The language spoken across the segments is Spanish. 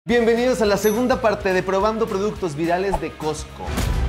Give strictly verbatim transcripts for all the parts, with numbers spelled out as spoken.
Bienvenidos a la segunda parte de Probando Productos Virales de Costco.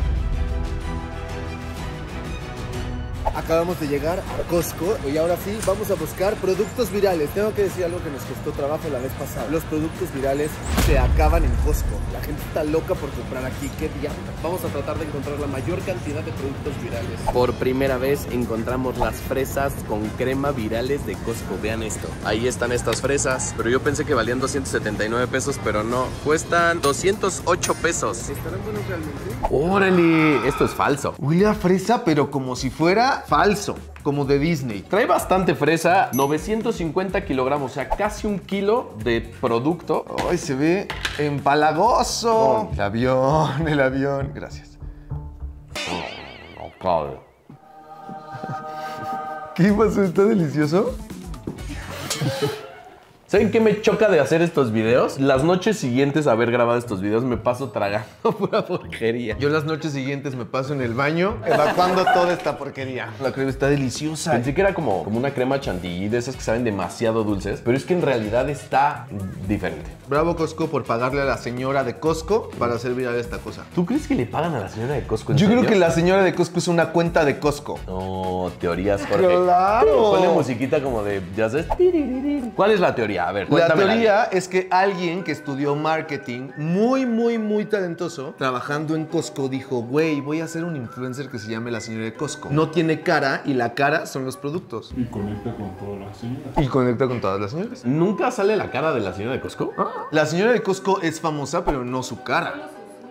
Acabamos de llegar a Costco y ahora sí vamos a buscar productos virales. Tengo que decir algo que nos costó trabajo la vez pasada. Los productos virales se acaban en Costco. La gente está loca por comprar aquí. ¿Qué diablos? Vamos a tratar de encontrar la mayor cantidad de productos virales. Por primera vez encontramos las fresas con crema virales de Costco. Vean esto. Ahí están estas fresas. Pero yo pensé que valían doscientos setenta y nueve pesos, pero no. Cuestan doscientos ocho pesos. ¿Estarán buenos realmente? ¡Órale! Esto es falso. Huele a fresa, pero como si fuera falso, como de Disney. Trae bastante fresa, novecientos cincuenta kilogramos, o sea, casi un kilo de producto. ¡Ay, se ve empalagoso! Oh. El avión, el avión. Gracias. No cabe. ¿Qué pasó? ¿Está delicioso? ¿Saben qué me choca de hacer estos videos? Las noches siguientes a haber grabado estos videos me paso tragando pura porquería. Yo las noches siguientes me paso en el baño evacuando toda esta porquería. La crema está deliciosa. Pensé que era como, como una crema chantilly, de esas que saben demasiado dulces, pero es que en realidad está diferente. Bravo Costco por pagarle a la señora de Costco para hacer viral esta cosa. ¿Tú crees que le pagan a la señora de Costco? ¿En Yo serio? creo que la señora de Costco es una cuenta de Costco. No, teorías, Jorge. ¡Claro! Ponle musiquita como de, ya sabes. ¿Cuál es la teoría? A ver, La cuéntamela. teoría es que alguien que estudió marketing muy, muy, muy talentoso, trabajando en Costco, dijo, güey, voy a hacer un influencer que se llame la señora de Costco. No tiene cara y la cara son los productos. Y conecta con todas las señoras. Y conecta con todas las señoras. ¿Nunca sale la cara de la señora de Costco? La señora de Costco es famosa, pero no su cara.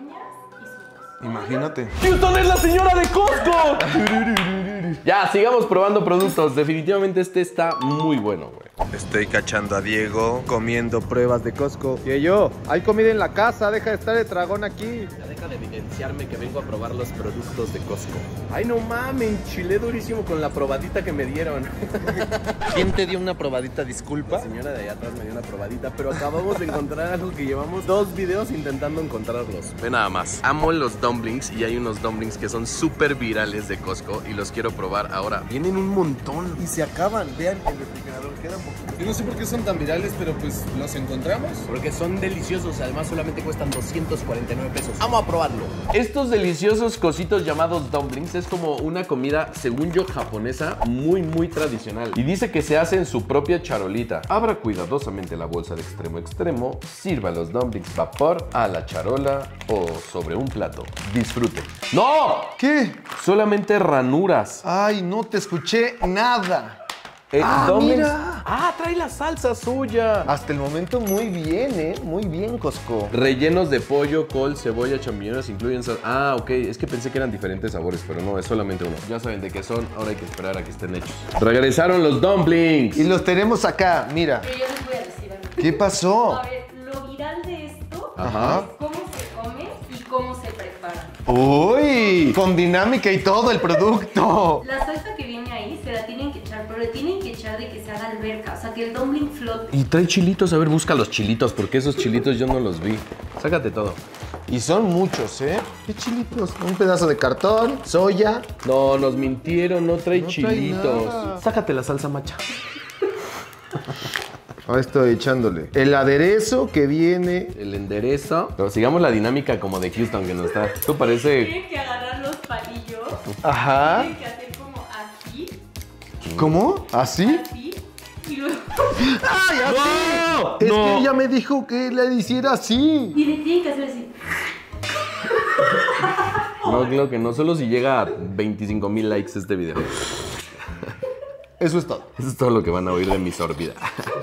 Imagínate. ¡Houston es la señora de Costco! Ya, sigamos probando productos. Definitivamente este está muy bueno, güey. Estoy cachando a Diego comiendo pruebas de Costco. Y yo, hay comida en la casa, deja de estar de dragón aquí. Ya deja de evidenciarme que vengo a probar los productos de Costco. Ay, no mames, enchilé durísimo con la probadita que me dieron. ¿Quién te dio una probadita? Disculpa. La señora de allá atrás me dio una probadita, pero acabamos de encontrar algo que llevamos dos videos intentando encontrarlos. Ve nada más. Amo los dumplings y hay unos dumplings que son súper virales de Costco y los quiero probar ahora. Vienen un montón. Y se acaban. Vean el refrigerador, queda un poquito. Yo no sé por qué son tan virales, pero pues los encontramos. Porque son deliciosos, además solamente cuestan doscientos cuarenta y nueve pesos. Vamos a probarlo. Estos deliciosos cositos llamados dumplings es como una comida, según yo, japonesa, muy, muy tradicional. Y dice que se hace en su propia charolita. Abra cuidadosamente la bolsa de extremo a extremo, sirva los dumplings vapor a la charola o sobre un plato. Disfruten. ¡No! ¿Qué? Solamente ranuras. Ay, no te escuché nada. El Ah, dumplings- mira. Ah, trae la salsa suya. Hasta el momento muy bien, ¿eh? Muy bien, Costco. Rellenos de pollo, col, cebolla, champiñones, incluyen sal... Ah, ok, es que pensé que eran diferentes sabores, pero no, es solamente uno. Ya saben de qué son, ahora hay que esperar a que estén hechos. Regresaron los dumplings. Y los tenemos acá, mira. Pero yo les voy a decir algo. ¿Qué pasó? A ver, lo viral de esto Ajá. es cómo se come y cómo se prepara. ¡Uy! Con dinámica y todo el producto. La salsa que viene ahí se la tienen que echar, pero le tienen que echar de que se haga alberca, o sea, que el dumpling flote. Y trae chilitos, a ver, busca los chilitos, porque esos chilitos yo no los vi. Sácate todo. Y son muchos, ¿eh? ¿Qué chilitos? Un pedazo de cartón, soya. No, nos mintieron, no trae No trae chilitos. nada. Sácate la salsa macha. Ahora estoy echándole. El aderezo que viene. El enderezo. Pero sigamos la dinámica como de Houston que nos está. Esto parece... Tienen que agarrar los palillos, Ajá. tienen que hacer como así, ¿Cómo? ¿Así? así, y luego... ¡Ay, así! ¡No! Es ¡No! que ella me dijo que le hiciera así. Y le tienen que hacer así. No, creo que no. Solo si llega a veinticinco mil likes este video. Eso es todo. Eso es todo lo que van a oír de mi sorbida.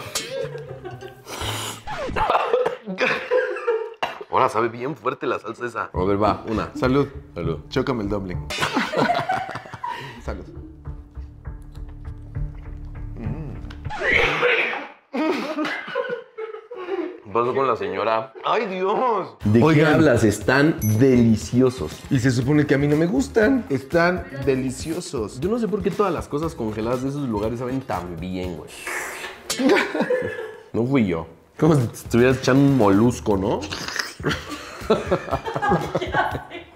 Ahora sabe bien fuerte la salsa esa. A ver, va, una. Salud. Salud. Chócame el dumpling. Salud. ¿Qué pasó con la señora? ¡Ay, Dios! ¿De qué Oigan, hablas? Están deliciosos. y se supone que a mí no me gustan. Están deliciosos. Yo no sé por qué todas las cosas congeladas de esos lugares saben tan bien, güey. No fui yo. Como si te estuvieras echando un molusco, ¿no?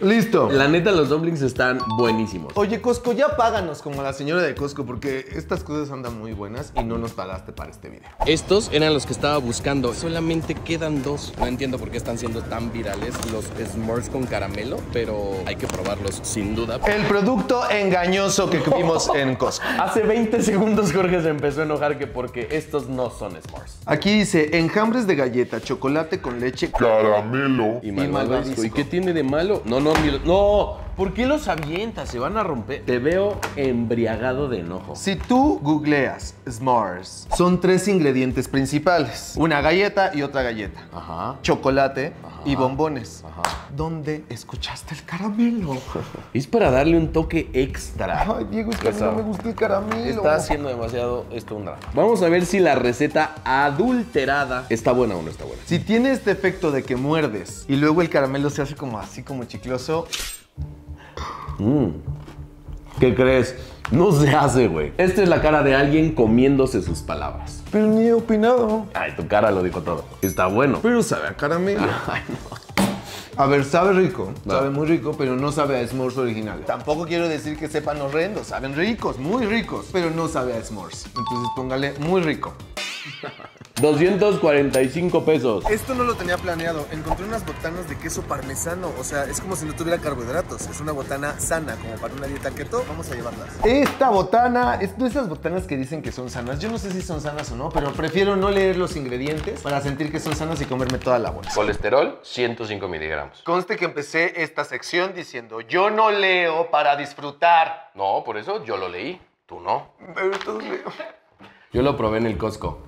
Listo. La neta, los dumplings están buenísimos. Oye, Costco, ya páganos como la señora de Costco porque estas cosas andan muy buenas y no nos pagaste para este video. Estos eran los que estaba buscando. Solamente quedan dos. No entiendo por qué están siendo tan virales los s'mores con caramelo, pero hay que probarlos sin duda. El producto engañoso que vimos en Costco. Hace veinte segundos Jorge se empezó a enojar que porque estos no son s'mores. Aquí dice enjambres de galleta, chocolate con leche, Caramelo. Y malvadisco. malvadisco. ¿Y qué tiene de malo? No, no, ni lo- no. ¿Por qué los avientas? Se van a romper. Te veo embriagado de enojo. Si tú googleas s'mores, son tres ingredientes principales. Una galleta y otra galleta. Ajá. Chocolate Ajá. y bombones. Ajá. ¿Dónde escuchaste el caramelo? Es para darle un toque extra. Ay, Diego, es que a mí no me gusta el caramelo. Está haciendo demasiado esto un drama. Vamos a ver si la receta adulterada está buena o no está buena. Si tiene este efecto de que muerdes y luego el caramelo se hace como así como chicloso. Mm. ¿Qué crees? No se hace, güey. Esta es la cara de alguien comiéndose sus palabras. Pero ni he opinado. Ay, tu cara lo dijo todo. Está bueno. Pero sabe a caramelo. Ay, no. A ver, sabe rico, No. sabe muy rico, pero no sabe a s'mores original. Tampoco quiero decir que sepan horrendos, saben ricos, muy ricos, pero no sabe a s'mores. Entonces póngale muy rico. doscientos cuarenta y cinco pesos. Esto no lo tenía planeado. Encontré unas botanas de queso parmesano. O sea, es como si no tuviera carbohidratos. Es una botana sana, como para una dieta keto. Vamos a llevarlas. Esta botana, es de esas botanas que dicen que son sanas. Yo no sé si son sanas o no, pero prefiero no leer los ingredientes para sentir que son sanas y comerme toda la bolsa. Colesterol, ciento cinco miligramos. Conste que empecé esta sección diciendo, yo no leo para disfrutar. No, por eso yo lo leí. Tú no. Pero entonces leo. Yo lo probé en el Costco.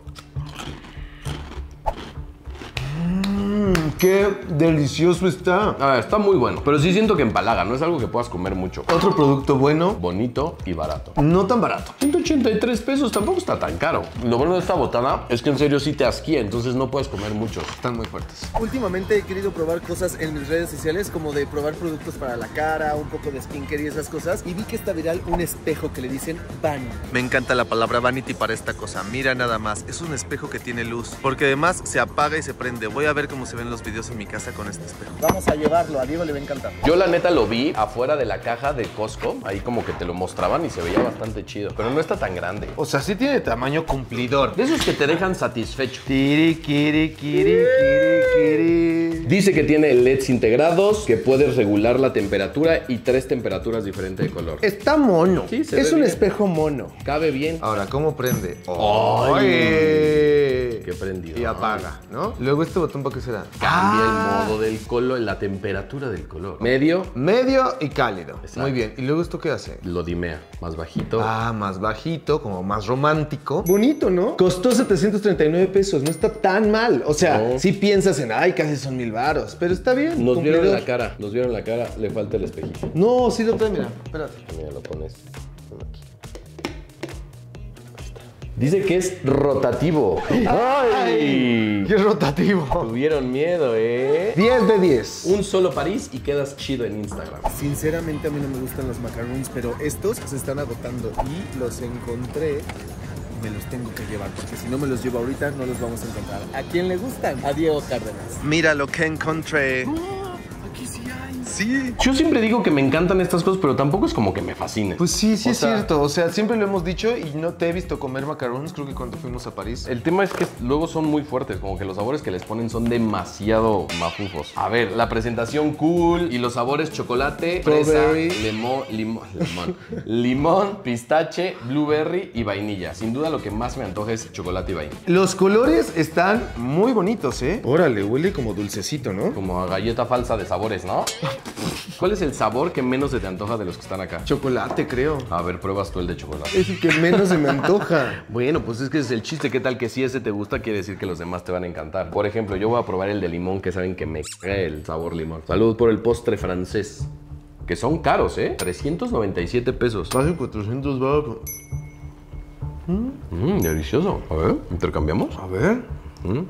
¡Qué delicioso está! A ver, está muy bueno. Pero sí siento que empalaga. No es algo que puedas comer mucho. Otro producto bueno, Bonito y barato. no tan barato. ciento ochenta y tres pesos tampoco está tan caro. Lo bueno de esta botana es que en serio sí te asquía, entonces no puedes comer mucho. Están muy fuertes. Últimamente he querido probar cosas en mis redes sociales, como de probar productos para la cara, un poco de skincare y esas cosas. Y vi que está viral un espejo que le dicen Vanity. Me encanta la palabra vanity para esta cosa. Mira nada más, es un espejo que tiene luz. Porque además se apaga y se prende. Voy a ver cómo se ven los videos en mi casa con este espejo. Vamos a llevarlo, a Diego le va a encantar. Yo la neta lo vi afuera de la caja de Costco, ahí como que te lo mostraban y se veía bastante chido, pero no está tan grande. O sea, sí tiene tamaño cumplidor. De esos que te dejan satisfecho. Kiri, kiri, kiri, kiri, kiri. Dice que tiene L E Ds integrados, que puedes regular la temperatura y tres temperaturas diferentes de color. Está mono. Sí, se es ve un bien. espejo mono. Cabe bien. Ahora, ¿cómo prende? ¡Ay! Qué prendido. Y apaga, ¿no? Luego este botón, ¿para qué será? Cambia Ah. el modo del color, la temperatura del color. Medio, Medio y cálido. Exacto. Muy bien. ¿Y luego esto qué hace? lo dimea. Más bajito. Ah, más bajito, como más romántico. Bonito, ¿no? Costó setecientos treinta y nueve pesos, no está tan mal. O sea, No. si piensas en, ay, casi son mil varos, pero está bien. Nos vieron cumplidor. la cara, nos vieron la cara, le falta el espejito. No, sí lo trae, mira, espérate. Mira, lo pones aquí. Ahí está. Dice que es rotativo. ¡Ay! ¡Qué rotativo! Tuvieron miedo, ¿eh? diez de diez. Un solo París y quedas chido en Instagram. Sinceramente a mí no me gustan los macarons, pero estos se están agotando y los encontré. Me los tengo que llevar, porque si no me los llevo ahorita no los vamos a encontrar. ¿A quién le gustan? A Diego Cárdenas. Mira lo que encontré. Aquí sí hay. Sí. Yo siempre digo que me encantan estas cosas, pero tampoco es como que me fascinen. Pues sí, sí O es sea, cierto. O sea, siempre lo hemos dicho y no te he visto comer macarons, creo que cuando fuimos a París. El tema es que luego son muy fuertes, como que los sabores que les ponen son demasiado mafufos. A ver, la presentación cool y los sabores chocolate, fresa, Strawberry. limón, limón, limón, limón, pistache, blueberry y vainilla. Sin duda lo que más me antoja es chocolate y vainilla. Los colores están muy bonitos, ¿eh? Órale, huele como dulcecito, ¿no? Como a galleta falsa de sabores, ¿no? ¿Cuál es el sabor que menos se te antoja de los que están acá? Chocolate, creo. A ver, pruebas tú el de chocolate. Es el que menos se me antoja. Bueno, pues es que ese es el chiste. ¿Qué tal que si ese te gusta, quiere decir que los demás te van a encantar? Por ejemplo, yo voy a probar el de limón, que saben que me caga el sabor limón. Salud por el postre francés. Que son caros, ¿eh? trescientos noventa y siete pesos. Casi cuatrocientos baros. Mmm, delicioso. A ver, ¿intercambiamos? A ver. Mm.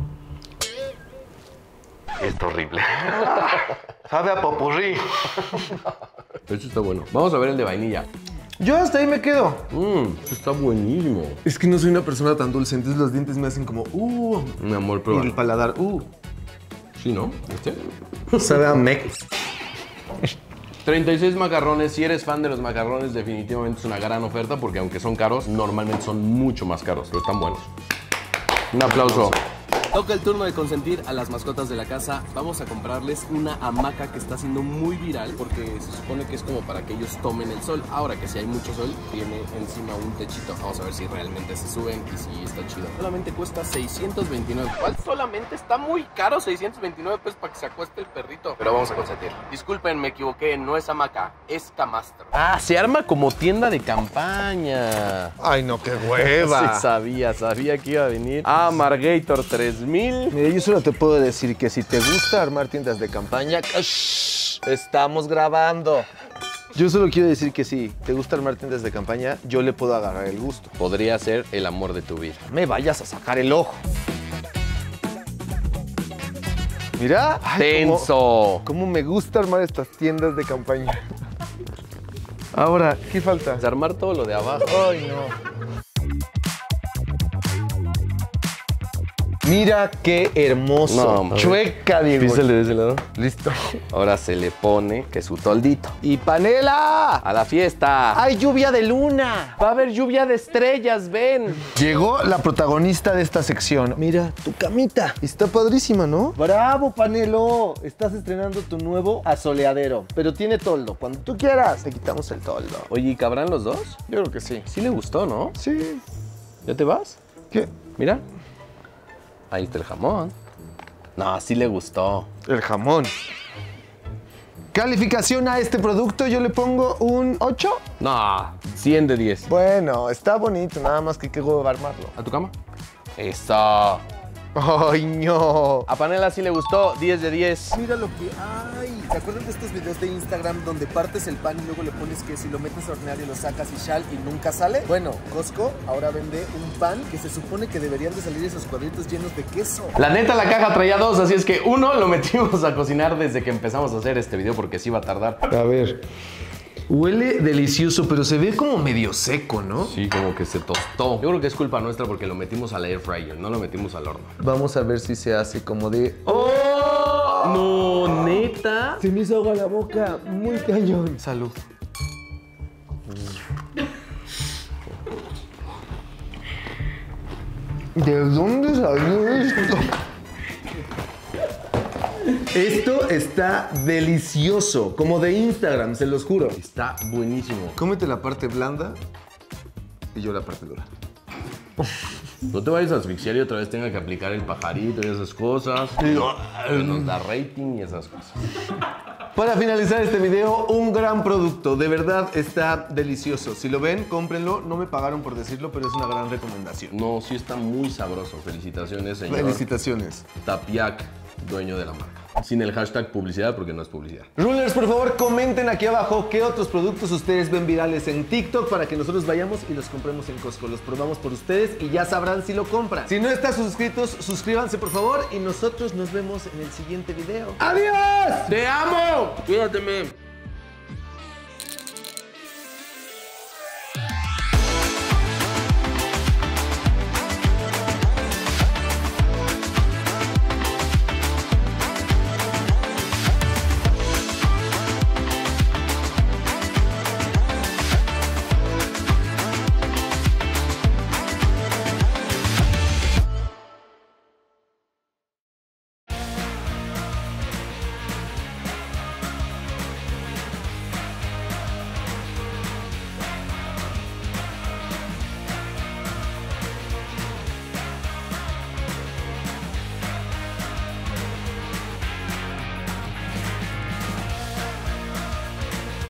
Es horrible. Sabe a popurrí. Esto está bueno. Vamos a ver el de vainilla. Yo hasta ahí me quedo. Mmm, esto está buenísimo. Es que no soy una persona tan dulce, entonces los dientes me hacen como, uh. Mi amor, Y prueba. el paladar, uh. Sí, ¿no? ¿Este? Sabe a mec. treinta y seis macarrones. Si eres fan de los macarrones, definitivamente es una gran oferta porque aunque son caros, normalmente son mucho más caros, pero están buenos. Un aplauso. Toca el turno de consentir a las mascotas de la casa. Vamos a comprarles una hamaca que está siendo muy viral porque se supone que es como para que ellos tomen el sol. Ahora que si hay mucho sol, tiene encima un techito. Vamos a ver si realmente se suben y si está chido. Solamente cuesta seiscientos veintinueve. ¿Cuál solamente? Está muy caro, seiscientos veintinueve pesos para que se acueste el perrito. Pero vamos a consentir. Disculpen, me equivoqué, no es hamaca, es camastro. Ah, se arma como tienda de campaña. Ay, no, qué hueva. Sí, sabía, sabía que iba a venir. Ah, Margator tres mil. Mira, yo solo te puedo decir que si te gusta armar tiendas de campaña, ¡shh! Estamos grabando. Yo solo quiero decir que si te gusta armar tiendas de campaña, yo le puedo agarrar el gusto. Podría ser el amor de tu vida. Me vayas a sacar el ojo. Mira. Ay, Tenso. Cómo, cómo me gusta armar estas tiendas de campaña. Ahora, ¿qué falta? Desarmar todo lo de abajo. Ay, no. Mira qué hermoso. No, chueca, Diego. Písale de ese lado. Listo. Ahora se le pone que su toldito. ¡Y panela! ¡A la fiesta! ¡Hay lluvia de luna! Va a haber lluvia de estrellas, ven. Llegó la protagonista de esta sección. Mira, tu camita. Está padrísima, ¿no? ¡Bravo, Panelo! Estás estrenando tu nuevo asoleadero. Pero tiene toldo. Cuando tú quieras, te quitamos el toldo. Oye, ¿y cabrán los dos? Yo creo que sí. Sí le gustó, ¿no? Sí. ¿Ya te vas? ¿Qué? Mira. Ahí está el jamón. No, sí le gustó. El jamón. Calificación a este producto, yo le pongo un ocho. No, cien de diez. Bueno, está bonito, nada más que qué huevo armarlo. ¿A tu cama? Eso. ¡Ay, no! A Panela sí le gustó, diez de diez. Mira lo que hay. ¿Se acuerdan de estos videos de Instagram donde partes el pan y luego le pones que si lo metes a hornear y lo sacas y shal y nunca sale? Bueno, Costco ahora vende un pan que se supone que deberían de salir esos cuadritos llenos de queso. La neta, la caja traía dos, así es que uno lo metimos a cocinar desde que empezamos a hacer este video porque sí iba a tardar. A ver. Huele delicioso, pero se ve como medio seco, ¿no? Sí, como que se tostó. Yo creo que es culpa nuestra porque lo metimos al air fryer, no lo metimos al horno. Vamos a ver si se hace como de... ¡Oh! No, neta. Se me hizo agua la boca, muy cañón. Salud. ¿De dónde salió esto? Esto está delicioso, como de Instagram, se los juro. Está buenísimo. Cómete la parte blanda y yo la parte dura. No te vayas a asfixiar y otra vez tenga que aplicar el pajarito y esas cosas. Que nos da rating y esas cosas. Para finalizar este video, un gran producto. De verdad está delicioso. Si lo ven, cómprenlo. No me pagaron por decirlo, pero es una gran recomendación. No, sí está muy sabroso. Felicitaciones, señor. Felicitaciones. Tapiac, dueño de la marca. Sin el hashtag publicidad porque no es publicidad. Rulers, por favor, comenten aquí abajo qué otros productos ustedes ven virales en TikTok para que nosotros vayamos y los compremos en Costco. Los probamos por ustedes y ya sabrán si lo compran. Si no están suscritos, suscríbanse por favor y nosotros nos vemos en el siguiente video. ¡Adiós! ¡Te amo! Cuídateme.